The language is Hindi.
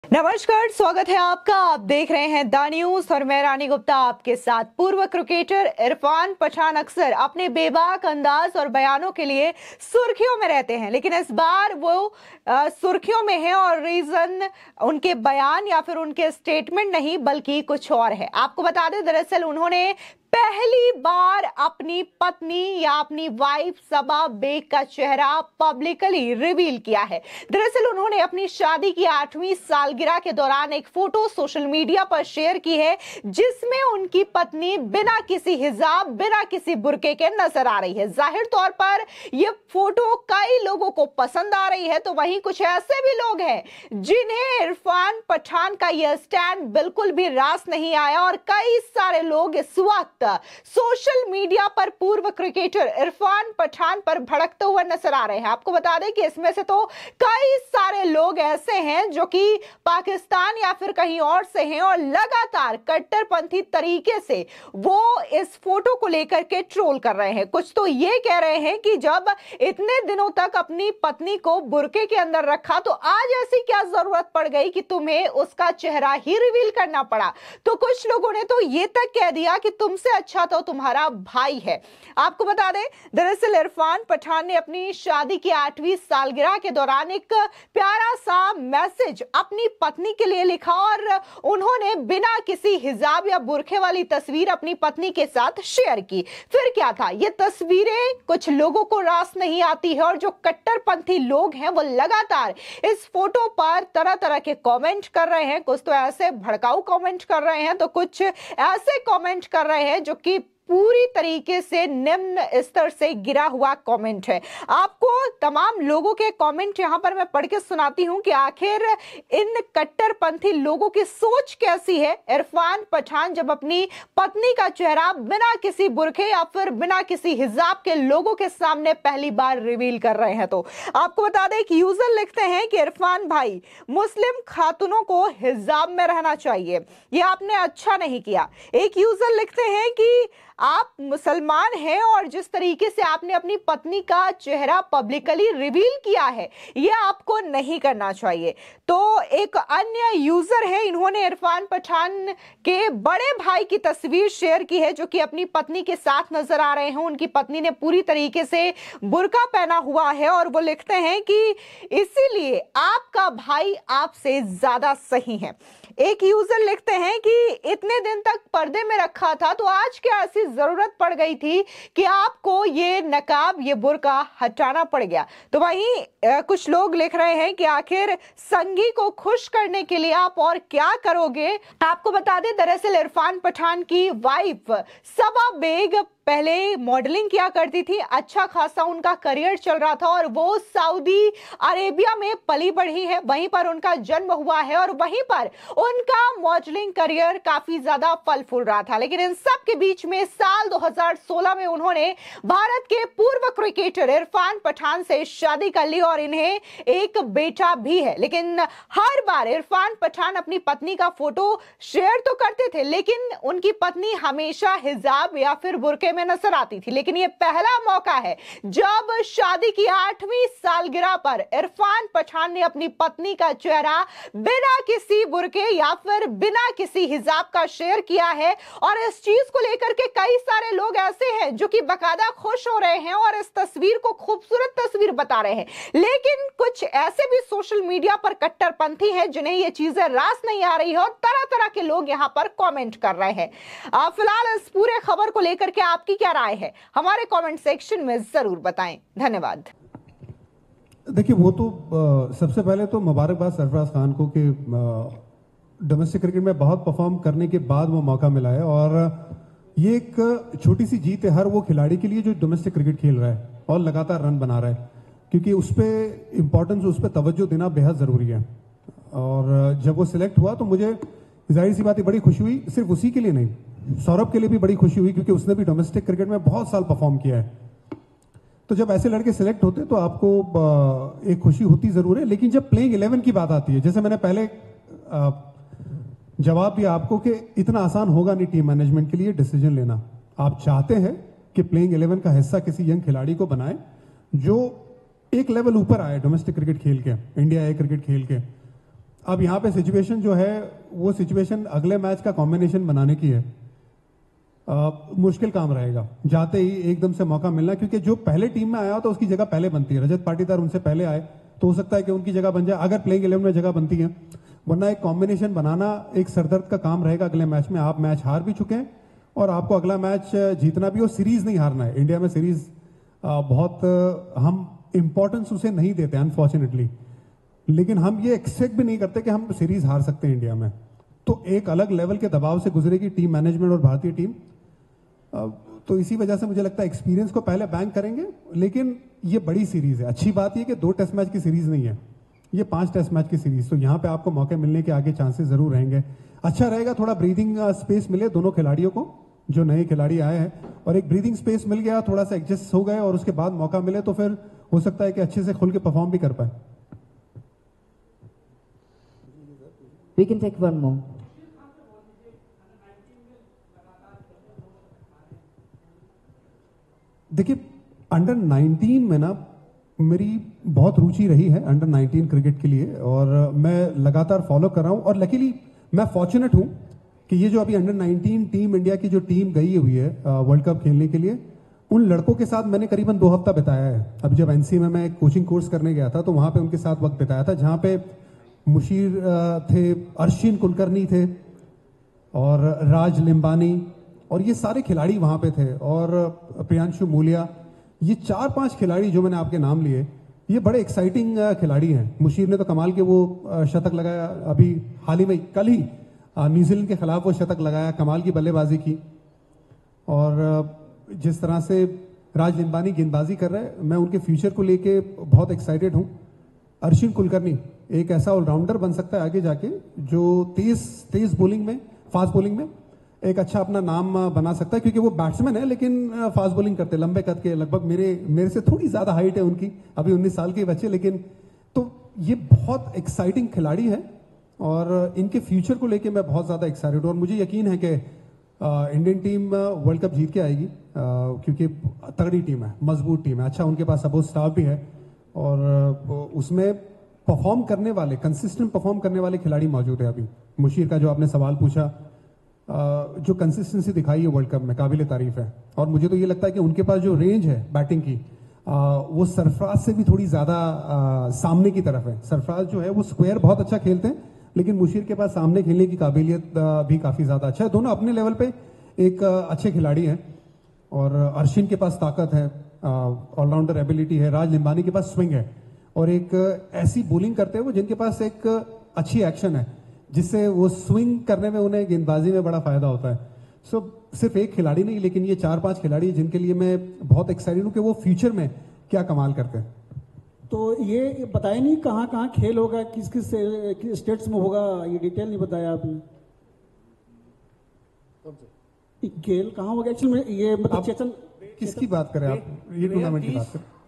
नमस्कार, स्वागत है आपका। आप देख रहे हैं द न्यूज और मैं रानी गुप्ता आपके साथ। पूर्व क्रिकेटर इरफान पठान अक्सर अपने बेबाक अंदाज और बयानों के लिए सुर्खियों में रहते हैं, लेकिन इस बार वो सुर्खियों में है और रीजन उनके बयान या फिर उनके स्टेटमेंट नहीं बल्कि कुछ और है। आपको बता दें, दरअसल उन्होंने पहली बार अपनी पत्नी या अपनी वाइफ सबा बेग का चेहरा पब्लिकली रिवील किया है। दरअसल उन्होंने अपनी शादी की 8वीं सालगिरह के दौरान एक फोटो सोशल मीडिया पर शेयर की है, जिसमें उनकी पत्नी बिना किसी हिजाब, बिना किसी बुर्के के नजर आ रही है। जाहिर तौर पर यह फोटो कई लोगों को पसंद आ रही है, तो वहीं कुछ ऐसे भी लोग हैं जिन्हें इरफान पठान का यह स्टैंड बिल्कुल भी रास नहीं आया और कई सारे लोग इस वक्त सोशल मीडिया पर पूर्व क्रिकेटर इरफान पठान पर भड़कते हुए नजर आ रहे हैं। आपको बता दें कि इसमें से तो कई सारे लोग ऐसे हैं जो कि पाकिस्तान या फिर कहीं और से हैं और लगातार कट्टरपंथी तरीके से वो इस फोटो को लेकर के ट्रोल कर रहे हैं। कुछ तो ये कह रहे हैं कि जब इतने दिनों तक अपनी पत्नी को बुर्के के अंदर रखा तो आज ऐसी क्या जरूरत पड़ गई कि तुम्हें उसका चेहरा ही रिवील करना पड़ा। तो कुछ लोगों ने तो ये तक कह दिया कि तुमसे अच्छा तो तुम्हारा भाई है। आपको बता दें, दरअसल इरफान पठान ने अपनी शादी की 8वीं सालगिरह के दौरान एक प्यारा सा मैसेज अपनी पत्नी के लिए लिखा और उन्होंने बिना किसी हिजाब या बुरखे वाली तस्वीर अपनी पत्नी के साथ शेयर की। फिर क्या था, ये तस्वीरें कुछ लोगों को रास नहीं आती है और जो कट्टरपंथी लोग हैं वो लगातार इस फोटो पर तरह तरह के कमेंट कर रहे हैं। कुछ तो ऐसे भड़काऊ कमेंट कर रहे हैं तो कुछ ऐसे कमेंट कर रहे हैं जो कि पूरी तरीके से निम्न स्तर से गिरा हुआ कमेंट है। आपको तमाम लोगों के कमेंट यहां पर मैं पढ़ के सुनाती हूं कि आखिर इन कट्टरपंथी लोगों की सोच कैसी है। इरफान पठान जब अपनी पत्नी का चेहरा बिना किसी बुरखे या फिर बिना किसी हिजाब के लोगों के सामने पहली बार रिवील कर रहे हैं, तो आपको बता दें कि यूजर लिखते हैं कि इरफान भाई, मुस्लिम खातूनों को हिजाब में रहना चाहिए, यह आपने अच्छा नहीं किया। एक यूजर लिखते हैं कि आप मुसलमान हैं और जिस तरीके से आपने अपनी पत्नी का चेहरा पब्लिकली रिवील किया है, यह आपको नहीं करना चाहिए। तो एक अन्य यूजर है, इन्होंने इरफान पठान के बड़े भाई की तस्वीर शेयर की है जो कि अपनी पत्नी के साथ नजर आ रहे हैं। उनकी पत्नी ने पूरी तरीके से बुर्का पहना हुआ है और वो लिखते हैं कि इसीलिए आपका भाई आपसे ज्यादा सही है। एक यूजर लिखते हैं कि इतने दिन तक पर्दे में रखा था तो आज क्या ऐसी जरूरत पड़ गई थी कि आपको ये नकाब, ये बुर्का हटाना पड़ गया। तो वहीं कुछ लोग लिख रहे हैं कि आखिर संगी को खुश करने के लिए आप और क्या करोगे। आपको बता दें, दरअसल इरफान पठान की वाइफ सबा बेग पहले मॉडलिंग किया करती थी, अच्छा खासा उनका करियर चल रहा था और वो सऊदी अरेबिया में पली बढ़ी है, वहीं पर उनका जन्म हुआ है और वहीं पर उनका मॉडलिंग करियर काफी ज्यादा फल फूल रहा था। लेकिन इन सब के बीच में साल 2016 में उन्होंने भारत के पूर्व क्रिकेटर इरफान पठान से शादी कर ली और इन्हें एक बेटा भी है। लेकिन हर बार इरफान पठान अपनी पत्नी का फोटो शेयर तो करते थे, लेकिन उनकी पत्नी हमेशा हिजाब या फिर बुर्के में नजर आती थी। लेकिन यह पहला मौका है जब शादी की 8वीं सालगिरह पर इरफान पठान ने अपनी पत्नी का चेहरा बिना किसी बुर्के या फिर बिना किसी हिजाब का शेयर किया है। और इस चीज को लेकर के कई सारे लोग ऐसे हैं जो कि बकायदा खुश हो रहे हैं और इस तस्वीर को खूबसूरत तस्वीर बता रहे हैं। लेकिन कुछ ऐसे भी सोशल मीडिया पर कट्टरपंथी हैं जिन्हें ये चीजें रास नहीं आ रही है और तरह तरह के लोग यहां पर कमेंट कर रहे हैं। फिलहाल इस पूरे खबर को लेकर के आपकी क्या राय है, हमारे कमेंट सेक्शन में जरूर बताएं। धन्यवाद। देखिए, वो तो सबसे पहले तो मुबारकबाद सरफराज खान को कि डोमेस्टिक क्रिकेट में बहुत परफॉर्म करने के बाद वो मौका मिला है और ये एक छोटी सी जीत है हर वो खिलाड़ी के लिए जो डोमेस्टिक क्रिकेट खेल रहा है और लगातार रन बना रहा है, क्योंकि उस पर इंपॉर्टेंस, उस पर तवज्जो देना बेहद जरूरी है। और जब वो सिलेक्ट हुआ तो मुझे जाहिर सी बात है बड़ी खुशी हुई, सिर्फ उसी के लिए नहीं, सौरभ के लिए भी बड़ी खुशी हुई क्योंकि उसने भी डोमेस्टिक क्रिकेट में बहुत साल परफॉर्म किया है। तो जब ऐसे लड़के सिलेक्ट होते तो आपको एक खुशी होती जरूर है। लेकिन जब प्लेइंग 11 की बात आती है, जैसे मैंने पहले जवाब दिया आपको कि इतना आसान होगा नहीं टीम मैनेजमेंट के लिए डिसीजन लेना। आप चाहते हैं कि प्लेइंग 11 का हिस्सा किसी यंग खिलाड़ी को बनाए जो एक लेवल ऊपर आए डोमेस्टिक क्रिकेट खेल के, इंडिया ए क्रिकेट खेल के। अब यहाँ पे सिचुएशन जो है वो सिचुएशन अगले मैच का कॉम्बिनेशन बनाने की है। मुश्किल काम रहेगा जाते ही एकदम से मौका मिलना, क्योंकि जो पहले टीम में आया तो उसकी जगह पहले बनती है। रजत पाटीदार उनसे पहले आए तो हो सकता है कि उनकी जगह बन जाए अगर प्लेइंग 11 में जगह बनती है, वरना एक कॉम्बिनेशन बनाना एक सरदर्द का काम रहेगा अगले मैच में। आप मैच हार भी चुके हैं और आपको अगला मैच जीतना भी, और सीरीज नहीं हारना है। इंडिया में सीरीज बहुत हम इंपॉर्टेंस उसे नहीं देते अनफॉर्चुनेटली, लेकिन हम ये एक्सपेक्ट भी नहीं करते कि हम सीरीज हार सकते हैं इंडिया में। तो एक अलग लेवल के दबाव से गुजरेगी टीम मैनेजमेंट और भारतीय टीम। तो इसी वजह से मुझे लगता है एक्सपीरियंस को पहले बैंक करेंगे, लेकिन ये बड़ी सीरीज है। अच्छी बात यह कि 2 टेस्ट मैच की सीरीज नहीं है, ये 5 टेस्ट मैच की सीरीज। तो यहां पे आपको मौके मिलने के आगे चांसेस जरूर रहेंगे। अच्छा रहेगा थोड़ा ब्रीदिंग स्पेस मिले दोनों खिलाड़ियों को, जो नए खिलाड़ी आए हैं, और एक ब्रीदिंग स्पेस मिल गया, थोड़ा सा एडजस्ट हो गए और उसके बाद मौका मिले तो फिर हो सकता है कि अच्छे से खुल के परफॉर्म भी कर पाए। We can take one more. देखिए अंडर 19 में ना मेरी बहुत रुचि रही है अंडर 19 क्रिकेट के लिए, और मैं लगातार फॉलो कर रहा हूं। और लकीली मैं फॉर्चुनेट हूं कि ये जो अभी अंडर 19 टीम इंडिया की जो टीम गई हुई है वर्ल्ड कप खेलने के लिए, उन लड़कों के साथ मैंने करीबन 2 हफ्ता बिताया है। अभी जब एनसीए में मैं एक कोचिंग कोर्स करने गया था तो वहां पे उनके साथ वक्त बिताया था, जहां पे मुशीर थे, अर्शिन कुलकर्णी थे और राज लिम्बानी, और ये सारे खिलाड़ी वहां पे थे, और प्रियांशु मूलिया। ये 4-5 खिलाड़ी जो मैंने आपके नाम लिए, ये बड़े एक्साइटिंग खिलाड़ी हैं। मुशीर ने तो कमाल के वो शतक लगाया अभी हाल ही में, कल ही न्यूजीलैंड के खिलाफ वो शतक लगाया, कमाल की बल्लेबाजी की। और जिस तरह से राज लिम्बानी गेंदबाजी कर रहे हैं, मैं उनके फ्यूचर को लेके बहुत एक्साइटेड हूं। अर्शिन कुलकर्णी एक ऐसा ऑलराउंडर बन सकता है आगे जाके, जो तेज बॉलिंग में, फास्ट बॉलिंग में एक अच्छा अपना नाम बना सकता है, क्योंकि वो बैट्समैन है लेकिन फास्ट बॉलिंग करते हैं, लंबे कद के, लगभग मेरे से थोड़ी ज्यादा हाइट है उनकी, अभी 19 साल के बच्चे। लेकिन तो ये बहुत एक्साइटिंग खिलाड़ी है और इनके फ्यूचर को लेके मैं बहुत ज्यादा एक्साइटेड हूँ। और मुझे यकीन है कि इंडियन टीम वर्ल्ड कप जीत के आएगी, क्योंकि तगड़ी टीम है, मजबूत टीम है, अच्छा उनके पास सपोर्ट स्टाफ भी है, और उसमें परफॉर्म करने वाले, कंसिस्टेंट परफॉर्म करने वाले खिलाड़ी मौजूद है। अभी मुशीर का जो आपने सवाल पूछा, जो कंसिस्टेंसी दिखाई है वर्ल्ड कप में, काबिल तारीफ है। और मुझे तो ये लगता है कि उनके पास जो रेंज है बैटिंग की, वो सरफराज से भी थोड़ी ज्यादा सामने की तरफ है। सरफराज जो है वो स्क्वायर बहुत अच्छा खेलते हैं, लेकिन मुशीर के पास सामने खेलने की काबिलियत भी काफी ज्यादा अच्छा है। दोनों अपने लेवल पे एक अच्छे खिलाड़ी हैं, और अर्शिन के पास ताकत है, ऑलराउंडर एबिलिटी है, राज लिम्बानी के पास स्विंग है, और एक ऐसी बॉलिंग करते हैं वो जिनके पास एक अच्छी एक्शन है, जिससे वो स्विंग करने में उन्हें गेंदबाजी में बड़ा फायदा होता है। सो सिर्फ एक खिलाड़ी नहीं, लेकिन ये 4-5 खिलाड़ी जिनके लिए मैं बहुत एक्साइटेड हूं कि वो फ्यूचर में क्या कमाल करते हैं। तो ये बताया नहीं कहाँ कहाँ खेल होगा, किस किस स्टेट्स में होगा, ये डिटेल नहीं बताया आपने। खेल कहाँ होगा एक्चुअली में, ये मतलब चेतन किसकी बात करें आप, ये टूर्नामेंट की बात करें?